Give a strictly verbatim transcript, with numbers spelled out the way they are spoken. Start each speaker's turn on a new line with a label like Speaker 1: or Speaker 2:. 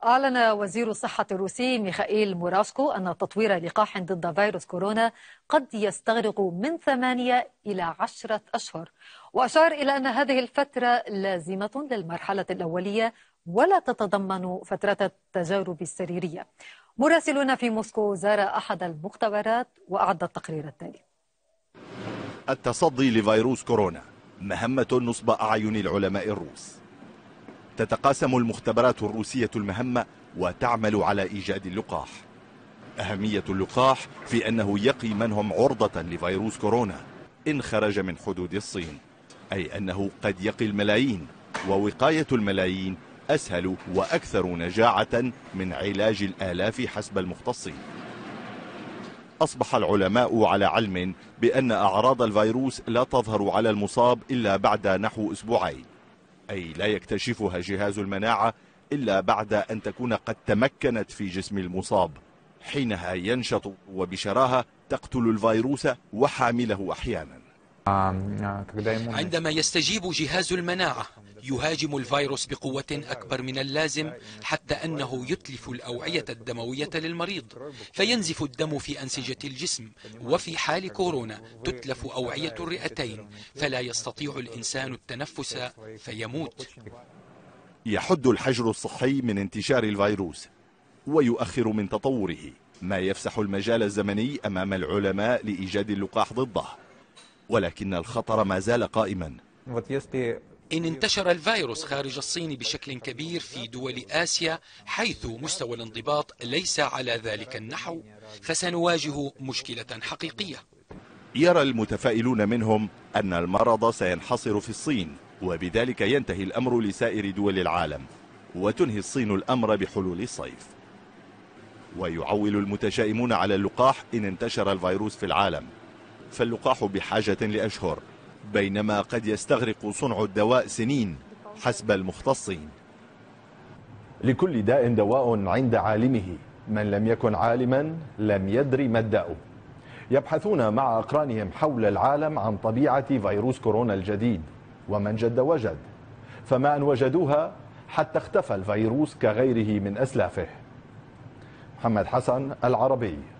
Speaker 1: أعلن وزير الصحة الروسي ميخائيل موراسكو أن تطوير لقاح ضد فيروس كورونا قد يستغرق من ثمانية إلى عشرة أشهر، وأشار إلى أن هذه الفترة لازمة للمرحلة الأولية ولا تتضمن فترة التجارب السريرية. مراسلون في موسكو زار أحد المختبرات وأعد التقرير التالي.
Speaker 2: التصدي لفيروس كورونا مهمة نصب أعين العلماء الروس. تتقاسم المختبرات الروسية المهمة وتعمل على إيجاد اللقاح. أهمية اللقاح في أنه يقي من هم عرضة لفيروس كورونا إن خرج من حدود الصين، أي أنه قد يقي الملايين، ووقاية الملايين أسهل وأكثر نجاعة من علاج الآلاف حسب المختصين. أصبح العلماء على علم بأن أعراض الفيروس لا تظهر على المصاب إلا بعد نحو أسبوعين، أي لا يكتشفها جهاز المناعة إلا بعد أن تكون قد تمكنت في جسم المصاب، حينها ينشط وبشراهة تقتل الفيروس وحامله أحيانا.
Speaker 3: عندما يستجيب جهاز المناعة يهاجم الفيروس بقوة أكبر من اللازم، حتى أنه يتلف الأوعية الدموية للمريض فينزف الدم في أنسجة الجسم، وفي حال كورونا تتلف أوعية الرئتين فلا يستطيع الإنسان التنفس فيموت.
Speaker 2: يحد الحجر الصحي من انتشار الفيروس ويؤخر من تطوره، ما يفسح المجال الزمني أمام العلماء لإيجاد اللقاح ضده، ولكن الخطر ما زال قائما.
Speaker 3: إن انتشر الفيروس خارج الصين بشكل كبير في دول آسيا حيث مستوى الانضباط ليس على ذلك النحو، فسنواجه مشكلة حقيقية.
Speaker 2: يرى المتفائلون منهم أن المرض سينحصر في الصين، وبذلك ينتهي الأمر لسائر دول العالم، وتنهي الصين الأمر بحلول الصيف. ويعول المتشائمون على اللقاح إن انتشر الفيروس في العالم، فاللقاح بحاجة لأشهر، بينما قد يستغرق صنع الدواء سنين حسب المختصين.
Speaker 4: لكل داء دواء عند عالمه، من لم يكن عالما لم يدري ما الداء. يبحثون مع أقرانهم حول العالم عن طبيعة فيروس كورونا الجديد، ومن جد وجد، فما أن وجدوها حتى اختفى الفيروس كغيره من أسلافه. محمد حسن، العربي.